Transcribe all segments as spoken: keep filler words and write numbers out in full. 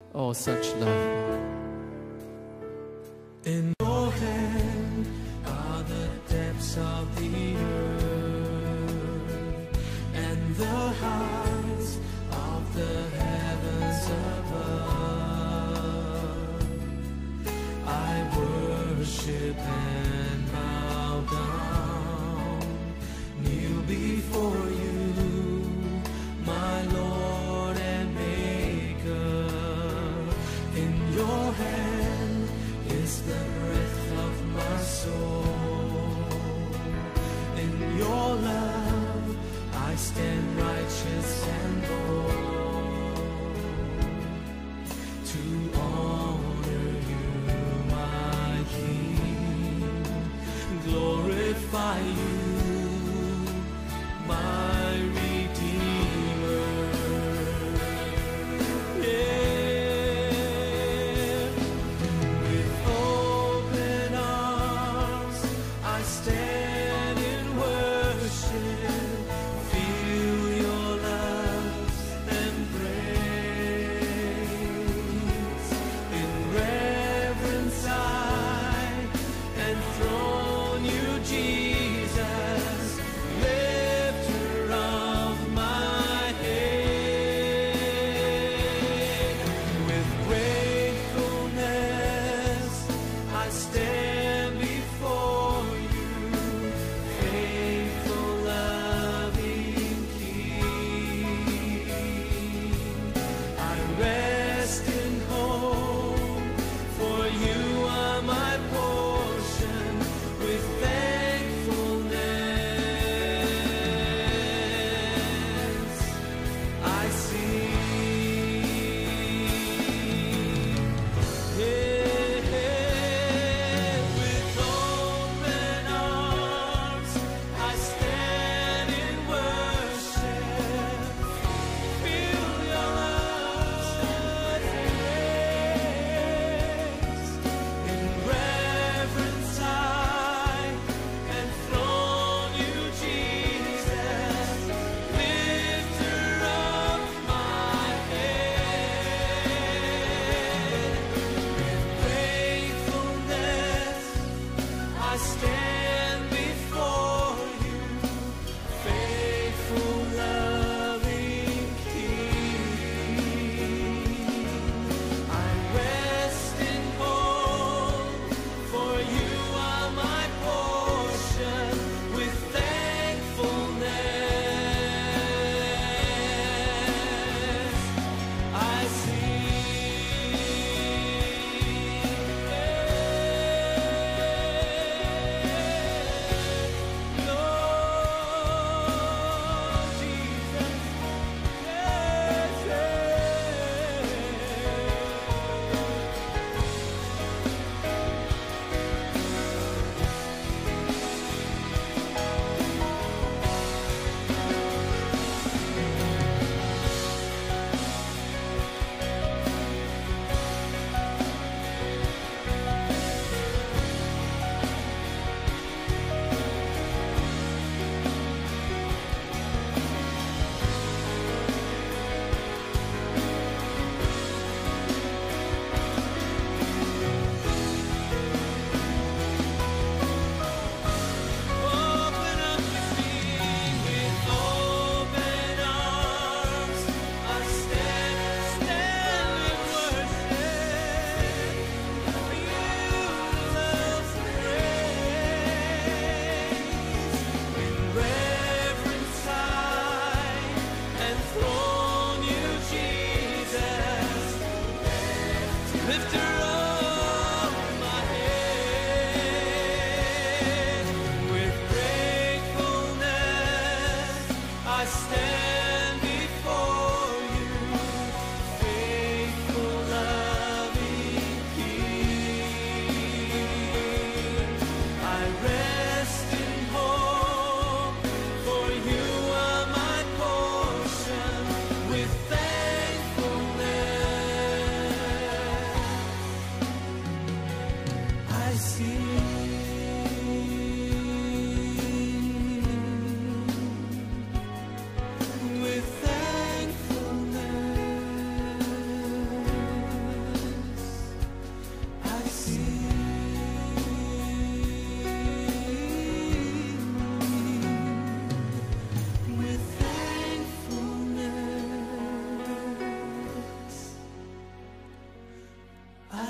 Oh, such love. In your hand are the depths of the earth and the heights of the heavens above. I worship and bow down, kneel before you, my Lord and Maker. In your hand is the breath of my soul. In your love I stand righteous and bold to honor you, my King, glorify you, my Redeemer. Yeah.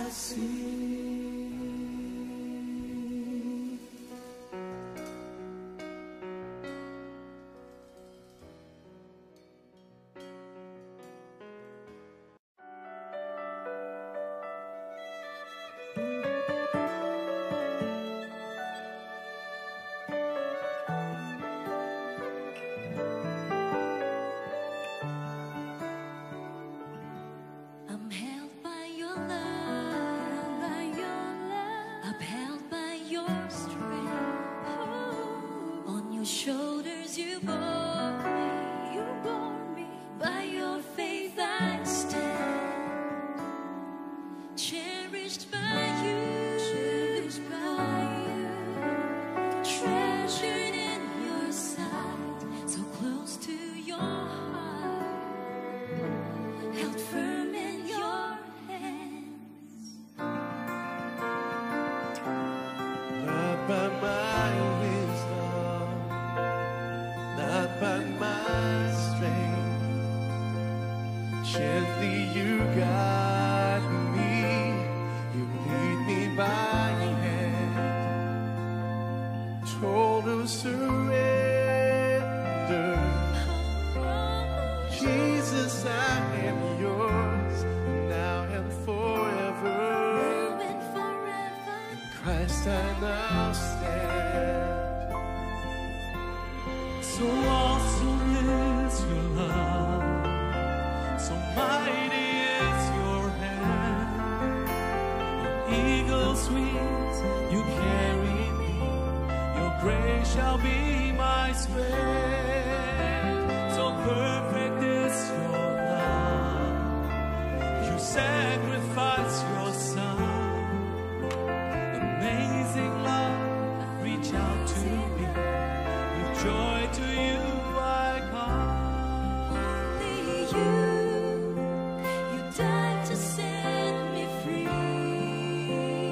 see. I'm held by your love, by your love, upheld by your strength. Oh, on your shoulders you bore me, you bore me. By your faith I stand, cherished by you, cherished by you, treasured in your sight, so close to your heart, held firm in your hands. Not by my wisdom, not by my strength, gently you guide me, you lead me by hand, total surrender. Jesus, I am yours, now and forever. Now and forever. Christ, I now stand. So awesome is your love, so mighty is your hand. On eagle's wings you carry me, your grace shall be my strength. So perfect is your love, you sacrifice your son. Amazing love, reach out to me, with joy to you I come. Only you, you died to set me free.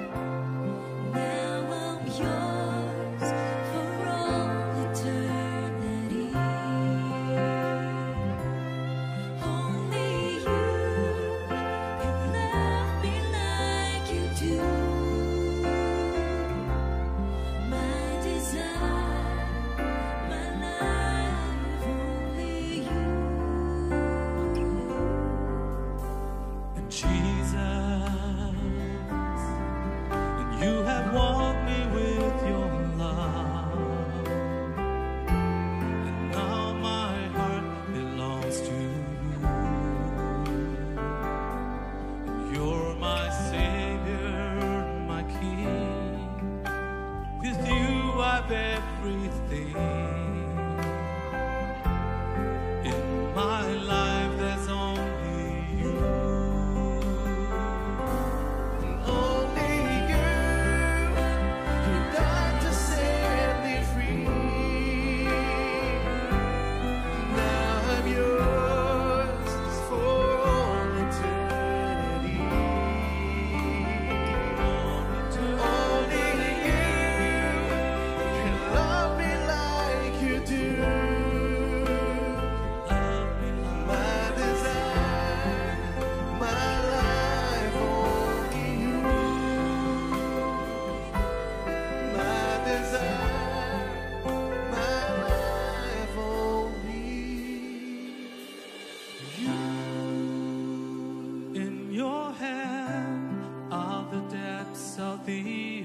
Now I'm yours for all eternity. Only you, you love me like you do. My desire, my life, only you. And Jesus, and you have walked me with your love, and now my heart belongs to you. And you're my Savior, my King. With you I've everything. In my life there's only you. Only you, you died to set me free. Now I'm yours for all eternity. Only you can love me like you do. My desire, my life, only you. My desire, my life, only you. In your hand are the depths of the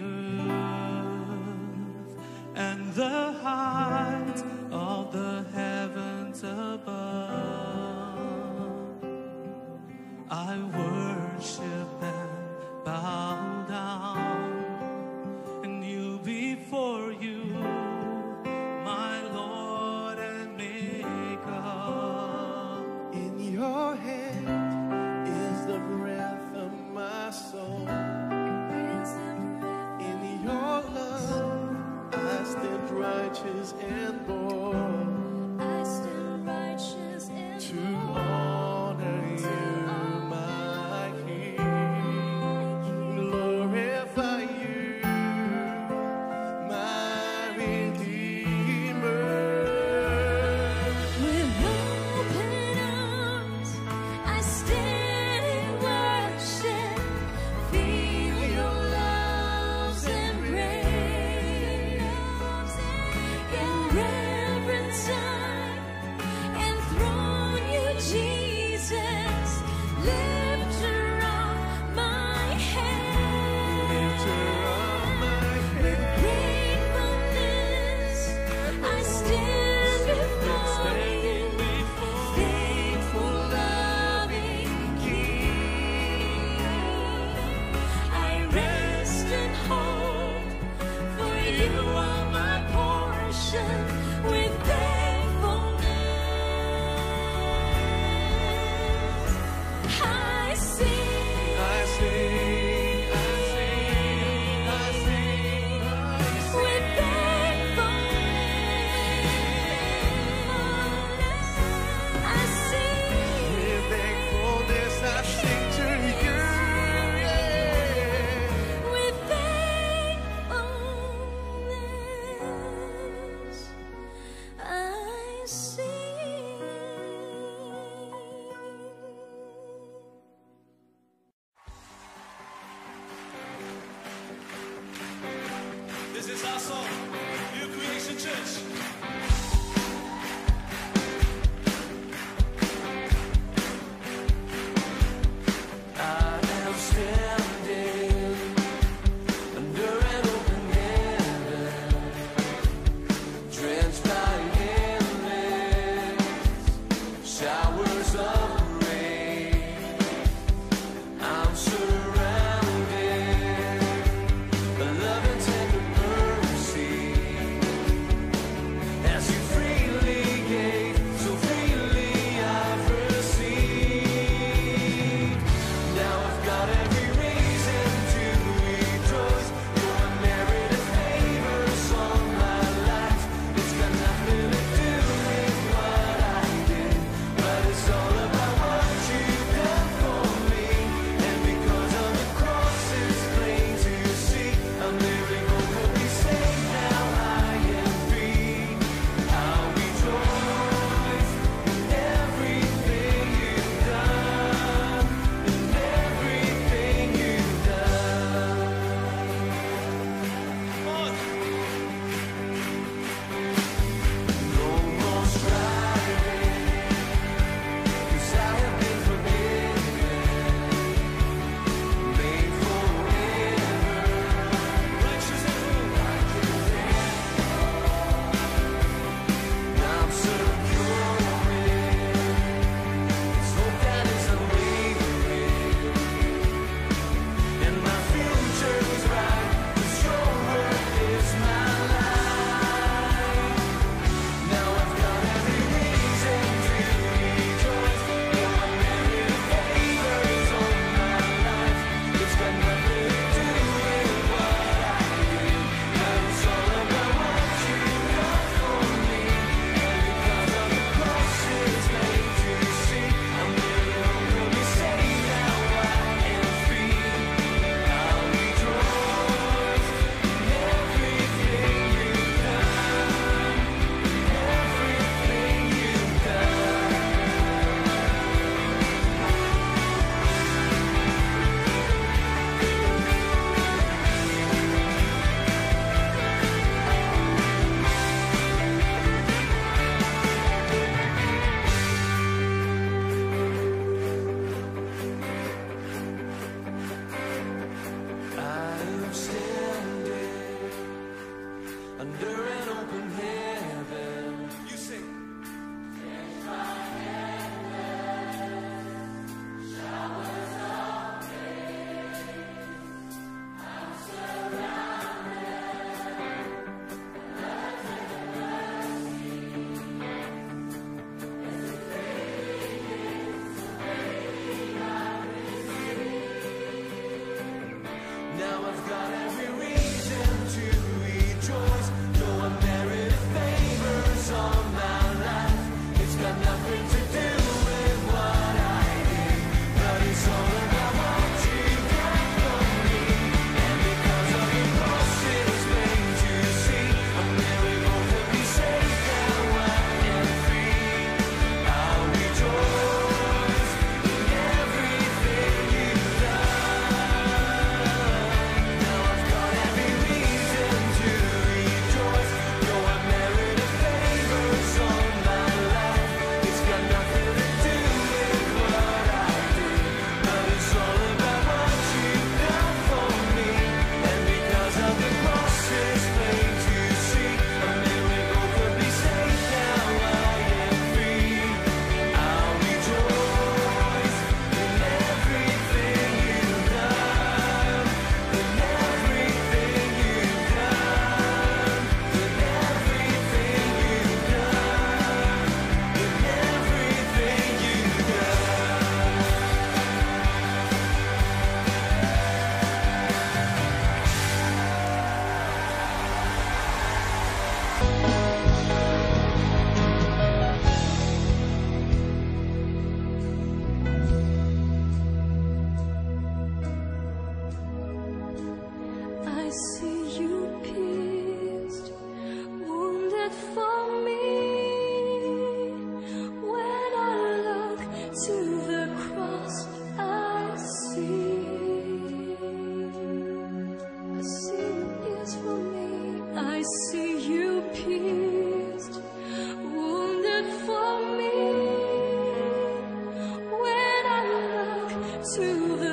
earth and the heights of the heavens above. I worship and bow down and kneel before you, my Lord and Maker. In your hand is the breath of my soul. In your love I stand righteous and bold I stand righteous and to bold. honor you, my King. Glorify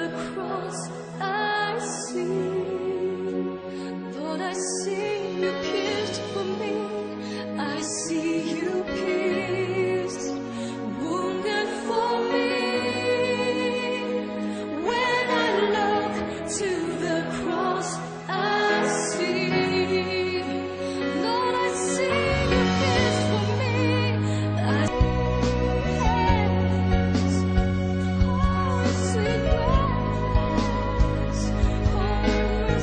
cross I see. Lord, I see you pierced for me. I see you pierced, wounded for me. When I look to the cross I see. Lord, I see you pierced for me. I see sweet grace, oh,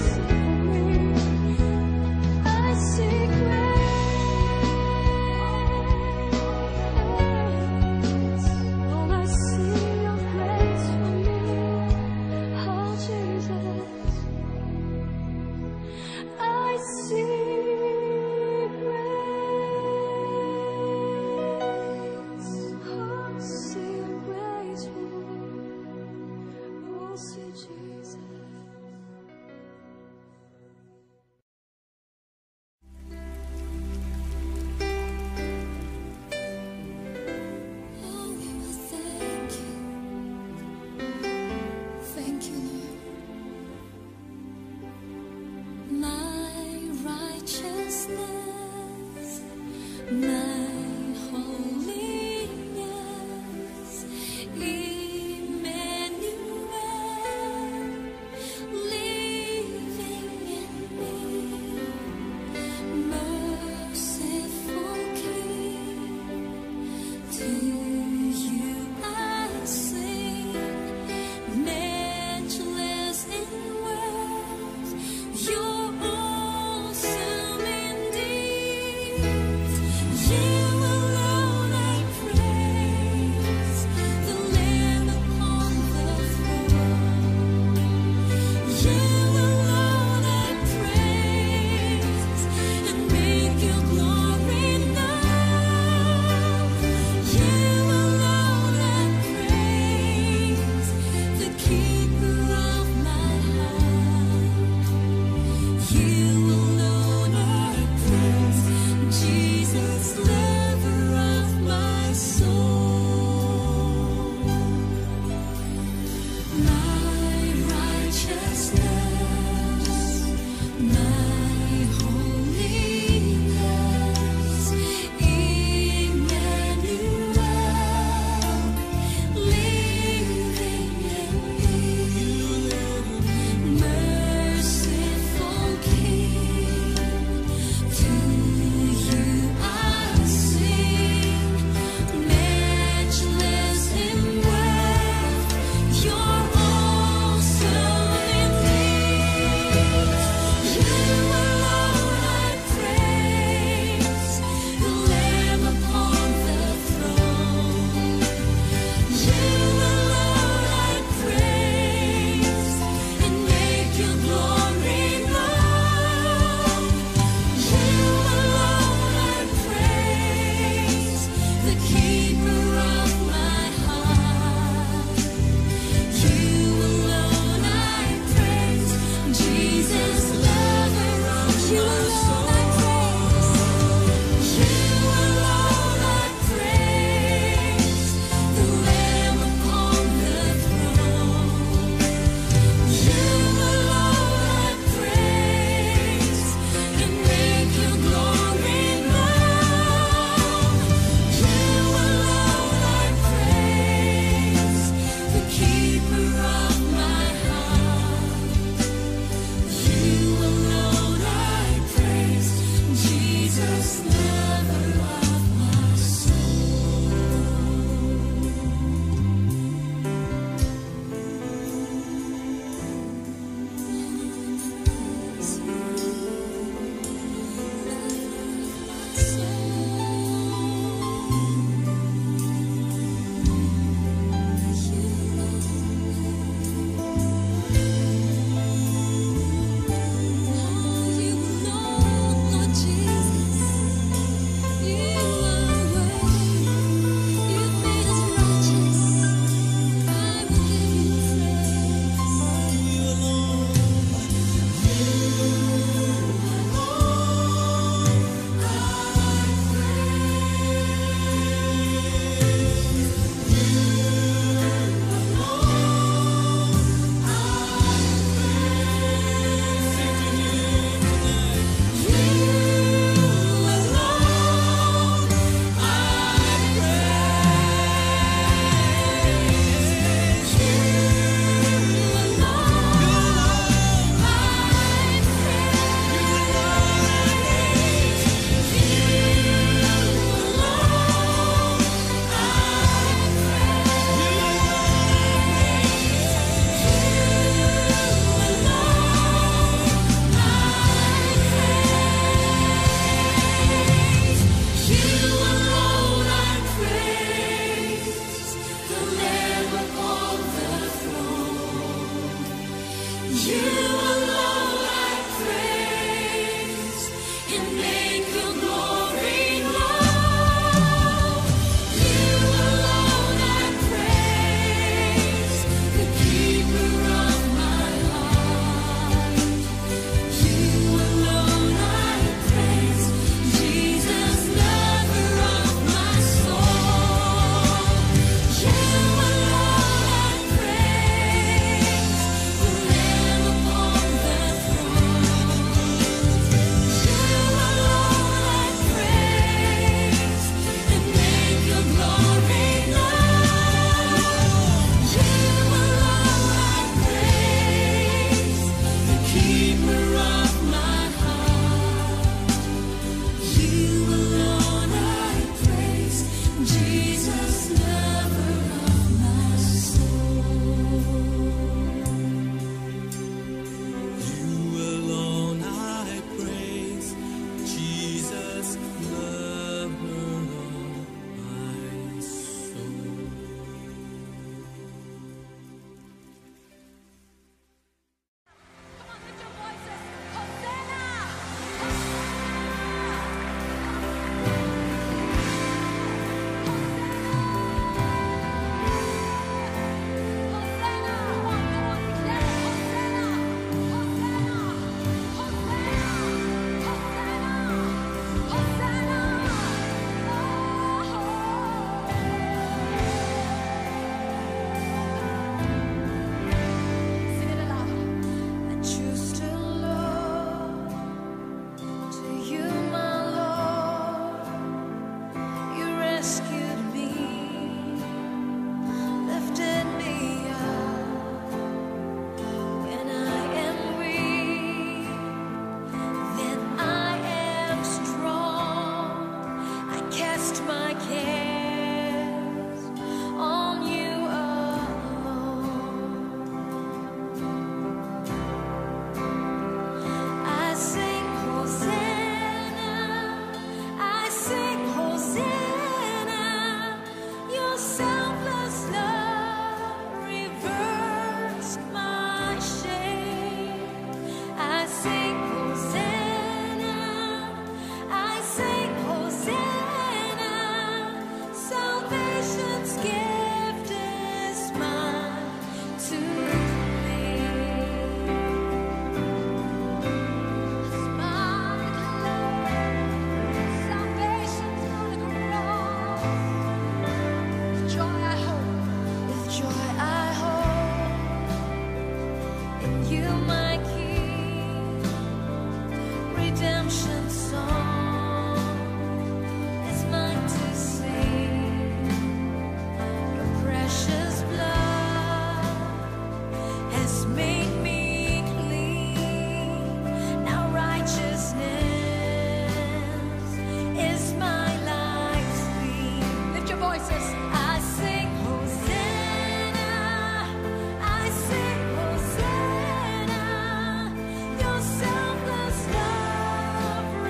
Your selfless love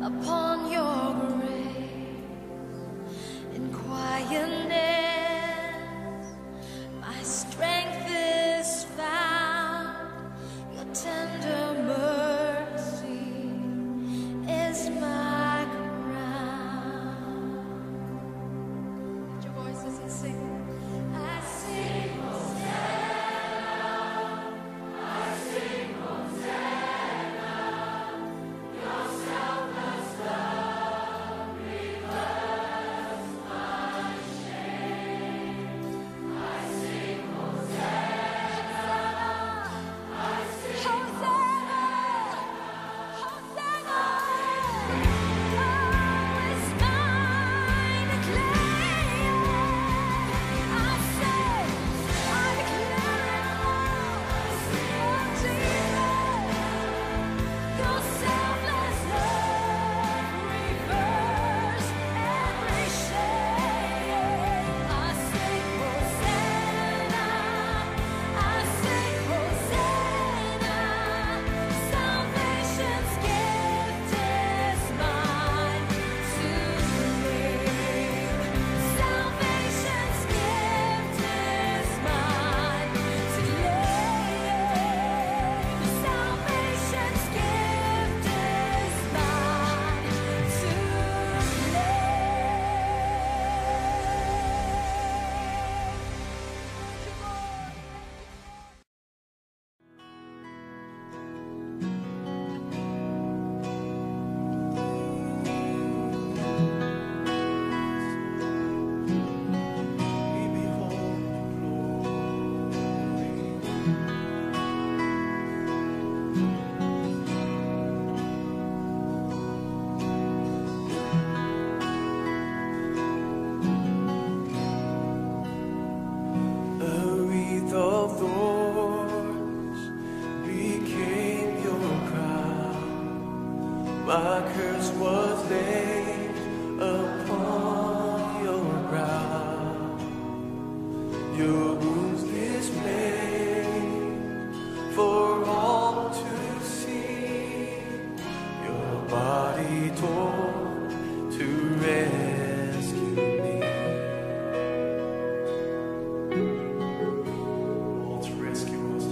upon your grace. In quietness, my strength is found. Your tender mercy is my crown. Lift your voices and sing. I sing, Hosanna. I sing, Hosanna. Your selfless love reverse my shame. I sing, Hosanna. I sing, Hosanna. Hosanna. Oh, it's mine to claim. I say, I declare it all. Oh, Jesus, your selfless love reverse every shame. I sing Hosanna. I sing Hosanna. Salvation's gift is mine to claim. Salvation's gift is mine to claim. Salvation's gift is mine to We behold glory. A wreath of thorns became your crown. My curse was laid upon your brow. Your wounds displayed for all to see. Your body torn to rescue me. All to rescue us.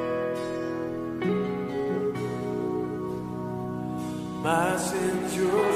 My sins, your